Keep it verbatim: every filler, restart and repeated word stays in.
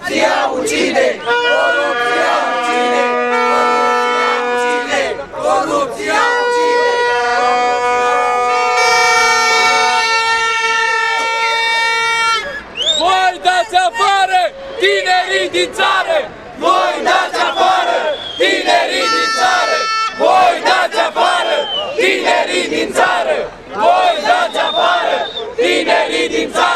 Corupția ucide! Corupția ucide! Corupția ucide! Voi dați afară tinerii din țară! Voi dați afară tinerii din țară! Voi dați afară tinerii din țară! Voi dați afară tinerii din țară!